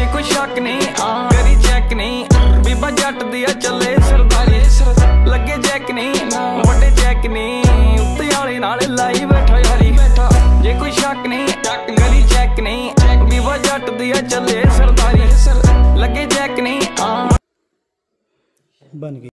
जे कोई शक नहीं करी चेक नहीं, बीबा जट दिया चले सरदारी, लगे चेक नहीं बड़े चेक नहीं, उत्ते वाले नाल लाई बैठा यारी, जे कोई शक नहीं करी चेक नहीं, बीबा जट दिया चले सरदारी, लगे चेक नहीं बन गई।